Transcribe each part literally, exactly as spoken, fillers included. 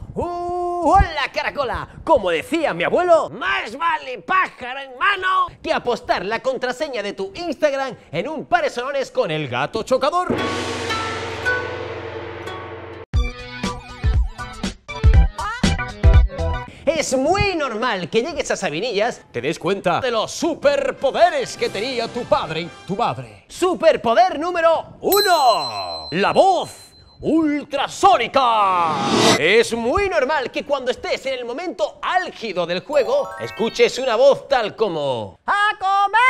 ¡Uh! ¡Hola, caracola! Como decía mi abuelo, más vale pájaro en mano que apostar la contraseña de tu Instagram en un par de sonones con el gato chocador. Es muy normal que llegues a Sabinillas, te des cuenta de los superpoderes que tenía tu padre y tu madre. Superpoder número uno: la voz ultrasónica. Es muy normal que cuando estés en el momento álgido del juego, escuches una voz tal como: ¡a comer!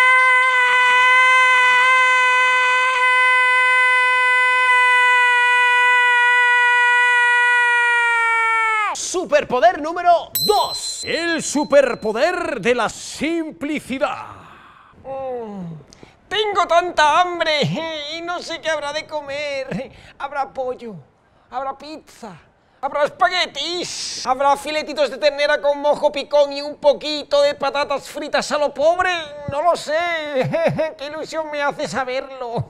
Superpoder número dos: el superpoder de la simplicidad. Mm, tengo tanta hambre y no sé qué habrá de comer. Habrá pollo, habrá pizza, habrá espaguetis, habrá filetitos de ternera con mojo picón y un poquito de patatas fritas a lo pobre. No lo sé. Qué ilusión me hace saberlo.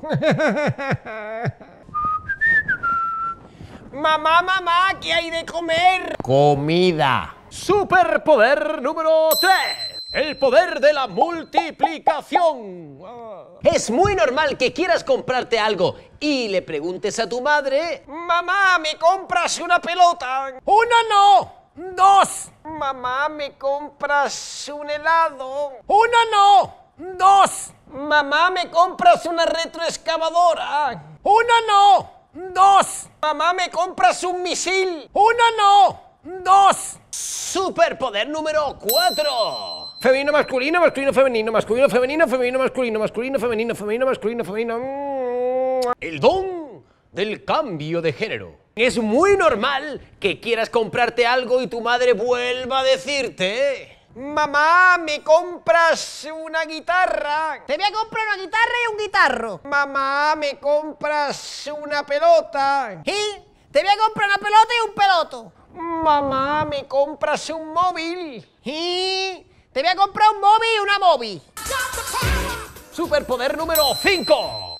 Mamá, mamá, ¿qué hay de comer? Comida. Superpoder número tres: el poder de la multiplicación. Es muy normal que quieras comprarte algo y le preguntes a tu madre: Mamá, ¿me compras una pelota? ¡Una no! ¡Dos! Mamá, ¿me compras un helado? ¡Una no! ¡Dos! Mamá, ¿me compras una retroexcavadora? ¡Una no! ¡Dos! Mamá, ¿me compras un misil? ¡Una no! ¡Dos! Superpoder número cuatro: femenino, masculino, masculino, femenino, masculino, femenino, femenino, masculino, masculino, femenino, femenino, masculino, femenino. El don del cambio de género. Es muy normal que quieras comprarte algo y tu madre vuelva a decirte: Mamá, ¿me compras una guitarra? Te voy a comprar una guitarra y un guitarro. Mamá, ¿me compras una pelota? Y te voy a comprar una pelota y un peloto. Mamá, ¿me compras un móvil? Y te voy a comprar un móvil y una móvil. Superpoder número cinco: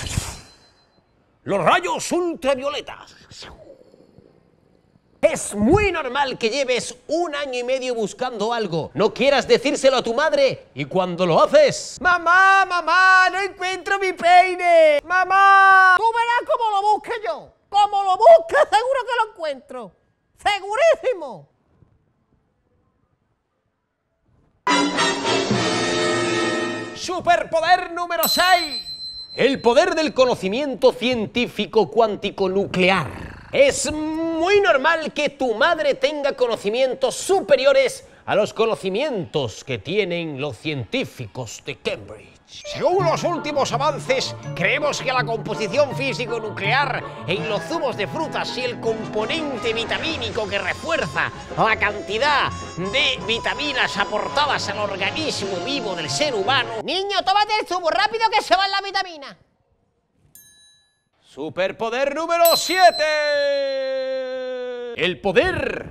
los rayos ultravioletas. Es muy normal que lleves un año y medio buscando algo, no quieras decírselo a tu madre y cuando lo haces: Mamá, mamá, no encuentro mi peine. Mamá. Tú verás cómo lo busque yo. Como lo busque, seguro que lo encuentro. Segurísimo. Superpoder número seis: el poder del conocimiento científico cuántico nuclear. Es muy normal que tu madre tenga conocimientos superiores a los conocimientos que tienen los científicos de Cambridge. Según los últimos avances, creemos que la composición físico-nuclear en los zumos de frutas y el componente vitamínico que refuerza la cantidad de vitaminas aportadas al organismo vivo del ser humano. Niño, tómate el zumo rápido que se van las vitaminas. Superpoder número siete: el poder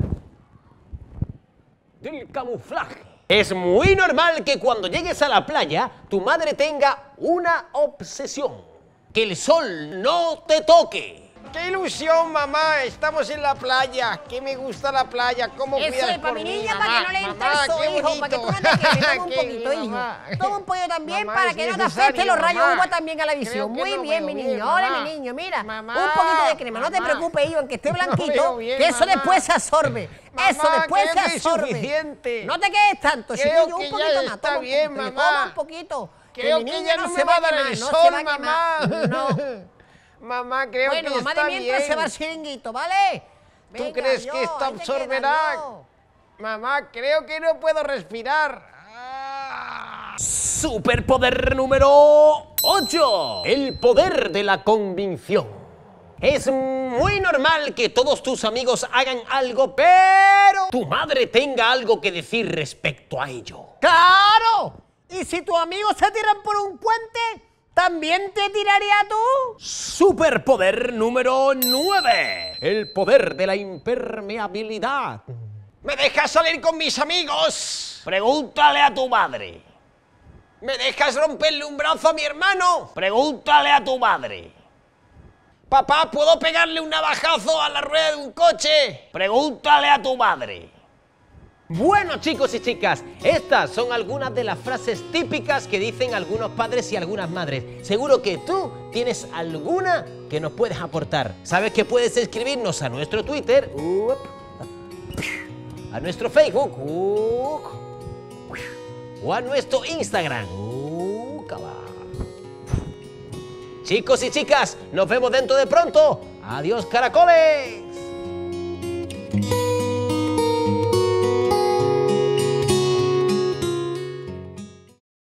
del camuflaje. Es muy normal que cuando llegues a la playa, tu madre tenga una obsesión: que el sol no te toque. ¡Qué ilusión, mamá! Estamos en la playa. ¡Que me gusta la playa! ¿Cómo Eso cuidas es por para mi mí, niña, mamá? para que no le entre Mamá, eso, qué hijo, para que tú no te quemes. Toma un Qué poquito, hijo. mamá. Toma un pollo también Mamá, para es que no te necesario, afecten los rayos mamá. U V A también a la visión. Creo que Muy no bien, veo mi bien, niño. mamá. Ahora, mi niño, mira. Mamá, un poquito de crema. No te mamá. preocupes, hijo, aunque esté No blanquito, veo bien, que eso mamá. después se absorbe. Eso Mamá, después creo se que es absorbe. suficiente. No te quedes tanto, Creo chiquillo. que Un ya poquito más. está Toma un bien, poquito, mamá. Toma un poquito. Creo mi que niña ya no no se me va a dar quemar, el no se sol, va a quemar. mamá. No. Mamá, creo Bueno, que mamá está de mientras bien. se va al chiringuito, ¿vale? ¿Tú Venga, crees yo, que esto ahí te absorberá? quedas, yo. Mamá, creo que no puedo respirar. Ah. Superpoder número ocho: el poder de la convicción. Es muy normal que todos tus amigos hagan algo, pero tu madre tenga algo que decir respecto a ello. ¡Claro! Y si tus amigos se tiran por un puente, ¿también te tiraría tú? Superpoder número nueve: el poder de la impermeabilidad. ¿Me dejas salir con mis amigos? Pregúntale a tu madre. ¿Me dejas romperle un brazo a mi hermano? Pregúntale a tu madre. Papá, ¿puedo pegarle un navajazo a la rueda de un coche? Pregúntale a tu madre. Bueno, chicos y chicas, estas son algunas de las frases típicas que dicen algunos padres y algunas madres. Seguro que tú tienes alguna que nos puedes aportar. ¿Sabes que puedes escribirnos a nuestro Twitter? A nuestro Facebook o a nuestro Instagram. Chicos y chicas, nos vemos dentro de pronto. Adiós, caracoles.